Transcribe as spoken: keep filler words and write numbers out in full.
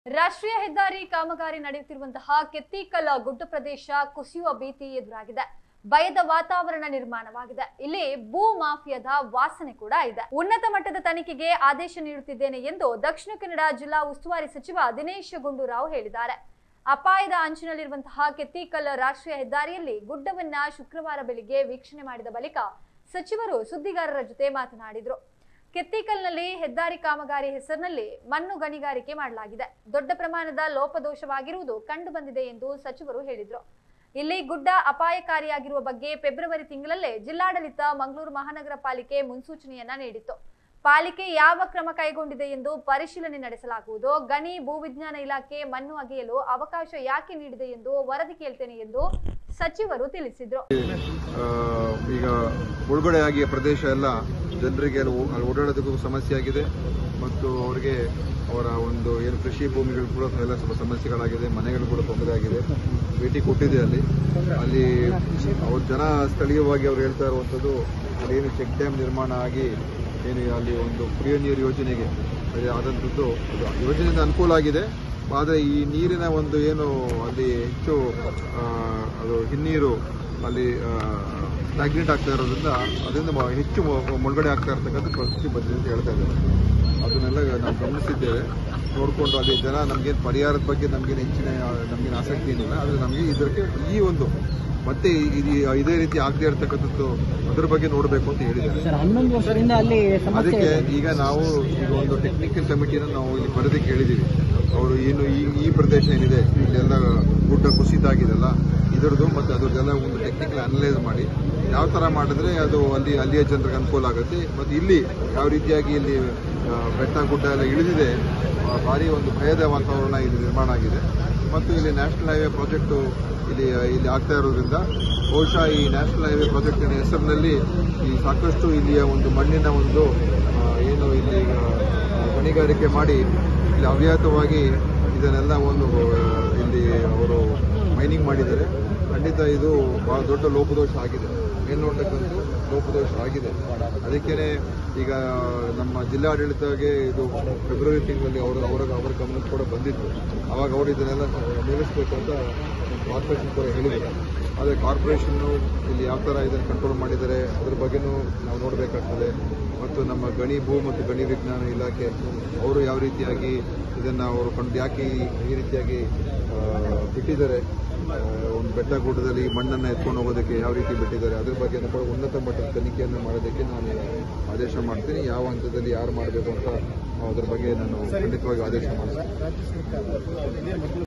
ರಾಷ್ಟ್ರೀಯ ಹೆದ್ದಾರಿ ಕಾಮಗಾರಿ ನಡೆಯುತ್ತಿರುವಂತಹ ಕೆತ್ತಿಕಲ್ ಗುಡ್ಡ ಪ್ರದೇಶ ಕುಸಿಯುವ ಭೀತಿ ಎದುರಾಗಿದೆ. ಭಯದ ವಾತಾವರಣ ನಿರ್ಮಾಣವಾಗಿದೆ. ಇಲ್ಲಿ ಭೂ ಮಾಫಿಯಾದ ವಾಸನೆ ಕೂಡ ಇದೆ. ಉನ್ನತ ಮಟ್ಟದ ತನಿಖೆಗೆ ಆದೇಶ ನೀಡುತ್ತಿದ್ದೇನೆ ಎಂದು ದಕ್ಷಿಣ ಕನ್ನಡ ಜಿಲ್ಲಾ ಉಸ್ತುವಾರಿ ಸಚಿವ ದಿನೇಶ್ ಗುಂಡೂರಾವ್ ಹೇಳಿದ್ದಾರೆ. ಅಪಾಯದ ಅಂಚಿನಲ್ಲಿರುವಂತಹ ಕೆತ್ತಿಕಲ್ ರಾಷ್ಟ್ರೀಯ ಹೆದ್ದಾರಿಯಲ್ಲಿ ಗುಡ್ಡವನ್ನ ಶುಕ್ರವಾರ ಬೆಳಿಗ್ಗೆ ವೀಕ್ಷಣೆ ಮಾಡಿದ ಬಳಿಕ ಸಚಿವರು ಸುದ್ದಿಗಾರರ ಜೊತೆ ಮಾತನಾಡಿದರು. ಕೆತ್ತಿಕಲ್ನಲ್ಲಿ ಹೆದ್ದಾರಿ ಕಾಮಗಾರಿ ಹೆಸರಿನಲ್ಲಿ ಮಣ್ಣು ಗಣಿಗಾರಿಕೆ ಮಾಡಲಾಗಿದೆ. ದೊಡ್ಡ ಪ್ರಮಾಣದ ಲೋಪದೋಷವಾಗಿರುವುದು ಕಂಡು ಬಂದಿದೆ ಎಂದು ಸಚಿವರು ಹೇಳಿದರು. ಇಲ್ಲಿ ಗುಡ್ಡ ಅಪಾಯಕಾರಿಯಾಗಿರುವ ಬಗ್ಗೆ ಫೆಬ್ರವರಿ ತಿಂಗಳಲ್ಲೇ ಜಿಲ್ಲಾಡಳಿತ ಮಂಗಳೂರು ಮಹಾನಗರ ಪಾಲಿಕೆ ಮುನ್ಸೂಚನೆಯನ್ನ ನೀಡಿತ್ತು. ಪಾಲಿಕೆ ಯಾವ ಕ್ರಮ ಕೈಗೊಂಡಿದೆ ಎಂದು ಪರಿಶೀಲನೆ ನಡೆಸಲಾಗುವುದು. ಗಣಿ ಭೂವಿಜ್ಞಾನ ಇಲಾಖೆ ಮಣ್ಣು ಅಗೆಯಲು ಅವಕಾಶ ಯಾಕೆ ನೀಡಿದೆ ಎಂದು ವರದಿ ಕೇಳ್ತೇನೆ ಎಂದು ಸಚಿವರು ತಿಳಿಸಿದರು. ಈಗ ಮುಳುಗಡೆಯಾಗಿಯ ಪ್ರದೇಶ ಎಲ್ಲ ಜನರಿಗೆ ಓಡಾಡೋದಕ್ಕೂ ಸಮಸ್ಯೆ ಆಗಿದೆ ಮತ್ತು ಅವರಿಗೆ ಅವರ ಒಂದು ಏನು ಕೃಷಿ ಭೂಮಿಗಳು ಕೂಡ ಎಲ್ಲ ಸ್ವಲ್ಪ ಸಮಸ್ಯೆಗಳಾಗಿದೆ. ಮನೆಗಳು ಕೂಡ ತೊಂದರೆ ಆಗಿದೆ. ಭೇಟಿ ಕೊಟ್ಟಿದೆ. ಅಲ್ಲಿ ಅಲ್ಲಿ ಅವ್ರ ಜನ ಸ್ಥಳೀಯವಾಗಿ ಅವ್ರು ಹೇಳ್ತಾ ಇರುವಂಥದ್ದು ಅದೇನು ಚೆಕ್ ಡ್ಯಾಮ್ ನಿರ್ಮಾಣ ಆಗಿ ಏನು ಅಲ್ಲಿ ಒಂದು ಕುಡಿಯೋ ನೀರು ಯೋಜನೆಗೆ ಆದಂಥದ್ದು ಯೋಜನೆಯಿಂದ ಅನುಕೂಲ ಆಗಿದೆ. ಆದರೆ ಈ ನೀರಿನ ಒಂದು ಏನು ಅಲ್ಲಿ ಹೆಚ್ಚು ಅದು ಹಿನ್ನೀರು ಅಲ್ಲಿ ಸ್ಟಾಗ್ನೆಂಟ್ ಆಗ್ತಾ ಇರೋದ್ರಿಂದ ಅದರಿಂದ ಹೆಚ್ಚು ಮುಳುಗಡೆ ಆಗ್ತಾ ಇರ್ತಕ್ಕಂಥ ಪರಿಸ್ಥಿತಿ ಬಂದಿದೆ ಅಂತ ಹೇಳ್ತಾ ಇದ್ದಾರೆ. ಅದನ್ನೆಲ್ಲ ನಾವು ಗಮನಿಸಿದ್ದೇವೆ. ನೋಡಿಕೊಂಡು ಅಲ್ಲಿ ಜನ ನಮಗೇನು ಪರಿಹಾರದ ಬಗ್ಗೆ ನಮಗೇನು ಹೆಚ್ಚಿನ ನಮಗೇನು ಆಸಕ್ತಿ ಏನಿಲ್ಲ. ಆದರೆ ನಮಗೆ ಇದಕ್ಕೆ ಈ ಒಂದು ಮತ್ತೆ ಇದೇ ರೀತಿ ಆಗದೆ ಇರತಕ್ಕಂಥದ್ದು ಅದ್ರ ಬಗ್ಗೆ ನೋಡಬೇಕು ಅಂತ ಹೇಳಿದ್ದಾರೆ. ಹನ್ನೊಂದು ವರ್ಷದಿಂದ ಅಲ್ಲಿ ಅದಕ್ಕೆ ಈಗ ನಾವು ಈಗ ಒಂದು ಟೆಕ್ನಿಕಲ್ ಕಮಿಟಿನ ನಾವು ಇಲ್ಲಿ ವರದಿ ಕೇಳಿದ್ದೀವಿ. ಅವರು ಏನು ಈ ಈ ಪ್ರದೇಶ ಏನಿದೆ ಇಲ್ಲೆಲ್ಲ ಗುಡ್ಡ ಕುಸಿತ ಆಗಿದೆಲ್ಲ ಇದರದ್ದು ಮತ್ತು ಅದರದ್ದೆಲ್ಲ ಒಂದು ಟೆಕ್ನಿಕಲ್ ಅನಲೈಸ್ ಮಾಡಿ ಯಾವ ಥರ ಮಾಡಿದ್ರೆ ಅದು ಅಲ್ಲಿ ಅಲ್ಲಿಯ ಜನರಿಗೆ ಅನುಕೂಲ ಆಗುತ್ತೆ ಮತ್ತು ಇಲ್ಲಿ ಯಾವ ರೀತಿಯಾಗಿ ಇಲ್ಲಿ ಬೆಟ್ಟ ಗುಡ್ಡ ಎಲ್ಲ ಇಳಿದಿದೆ ಭಾರಿ ಒಂದು ಭಯದ ವಾತಾವರಣ ಇಲ್ಲಿ ನಿರ್ಮಾಣ ಆಗಿದೆ. ಮತ್ತು ಇಲ್ಲಿ ನ್ಯಾಷನಲ್ ಹೈವೇ ಪ್ರಾಜೆಕ್ಟು ಇಲ್ಲಿ ಇಲ್ಲಿ ಆಗ್ತಾ ಇರೋದ್ರಿಂದ ಬಹುಶಃ ಈ ನ್ಯಾಷನಲ್ ಹೈವೇ ಪ್ರಾಜೆಕ್ಟಿನ ಹೆಸರಿನಲ್ಲಿ ಈ ಸಾಕಷ್ಟು ಇಲ್ಲಿಯ ಒಂದು ಮಣ್ಣಿನ ಒಂದು ಏನು ಇಲ್ಲಿ ಈಗ ಗಣಿಗಾರಿಕೆ ಮಾಡಿ ಇಲ್ಲಿ ಅವ್ಯಾಹತವಾಗಿ ಇದನ್ನೆಲ್ಲ ಒಂದು ಇಲ್ಲಿ ಅವರು ಮೈನಿಂಗ್ ಮಾಡಿದ್ದಾರೆ. ಖಂಡಿತ ಇದು ಬಹಳ ದೊಡ್ಡ ಲೋಪದೋಷ ಆಗಿದೆ. ಮೇಲ್ನೋಟಕ್ಕಂತೂ ಲೋಪದೋಷ ಆಗಿದೆ. ಅದಕ್ಕೇ ಈಗ ನಮ್ಮ ಜಿಲ್ಲಾಡಳಿತಗೆ ಇದು ಫೆಬ್ರವರಿ ತಿಂಗಳಲ್ಲಿ ಅವರು ಅವರ ಅವರ ಗಮನಕ್ಕೆ ಕೂಡ ಬಂದಿತ್ತು. ಆವಾಗ ಅವರು ಇದನ್ನೆಲ್ಲ ನಿಲ್ಲಿಸಬೇಕಂತ ಕಾರ್ಪೊರೇಷನ್ ಕೂಡ ಹೇಳಿದ್ದಾರೆ. ಆದರೆ ಕಾರ್ಪೊರೇಷನ್ನು ಇಲ್ಲಿ ಯಾವ ಥರ ಇದನ್ನು ಕಂಟ್ರೋಲ್ ಮಾಡಿದ್ದಾರೆ ಅದ್ರ ಬಗ್ಗೆನೂ ನಾವು ನೋಡಬೇಕಾಗ್ತದೆ. ಮತ್ತು ನಮ್ಮ ಗಣಿ ಭೂ ಮತ್ತು ಗಣಿ ವಿಜ್ಞಾನ ಇಲಾಖೆ ಅವರು ಯಾವ ರೀತಿಯಾಗಿ ಇದನ್ನು ಅವರು ಕಂಡು ಯಾಕೆ ಈ ರೀತಿಯಾಗಿ ಬಿಟ್ಟಿದ್ದಾರೆ, ಒಂದು ಬೆಟ್ಟ ಗುಡ್ಡದಲ್ಲಿ ಮಣ್ಣನ್ನು ಎತ್ಕೊಂಡು ಹೋಗೋದಕ್ಕೆ ಯಾವ ರೀತಿ ಬಿಟ್ಟಿದ್ದಾರೆ ಅದ್ರ ಬಗ್ಗೆ ಕೂಡ ಉನ್ನತ ಮಟ್ಟದ ತನಿಖೆಯನ್ನು ಮಾಡೋದಕ್ಕೆ ನಾನು ಆದೇಶ ಮಾಡ್ತೀನಿ. ಯಾವ ಹಂತದಲ್ಲಿ ಯಾರು ಮಾಡಬೇಕು ಅಂತ ಅದ್ರ ಬಗ್ಗೆ ನಾನು ಖಂಡಿತವಾಗಿ ಆದೇಶ ಮಾಡ್ತೀನಿ.